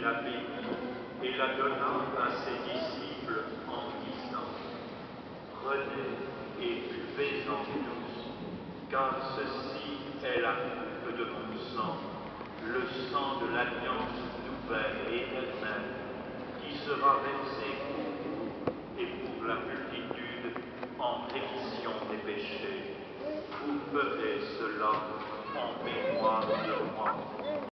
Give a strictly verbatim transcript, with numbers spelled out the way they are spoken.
la bénit et la donna à ses disciples en disant: Prenez et buvez-en tous, car ceci est la coupe de mon sang, le sang de l'alliance nouvelle et éternelle, qui sera versé pour vous et pour la multitude en rémission des péchés. Vous ferez cela en mémoire de moi.